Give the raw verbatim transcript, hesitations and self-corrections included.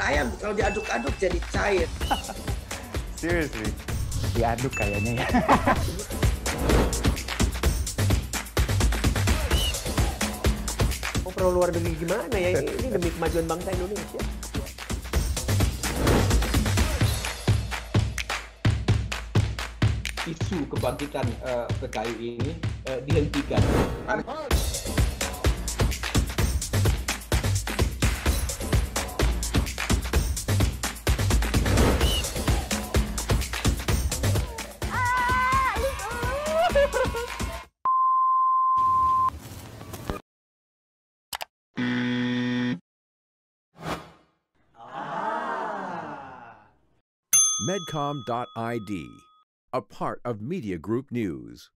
ayam kalau diaduk-aduk jadi cair. Seriously, diaduk kayaknya ya. Mau pro luar negeri gimana ya? Ini, ini demi kemajuan bangsa Indonesia. Isu kebangkitan uh, P K I ini uh, dihentikan. Medcom dot I D, a part of Media Group News.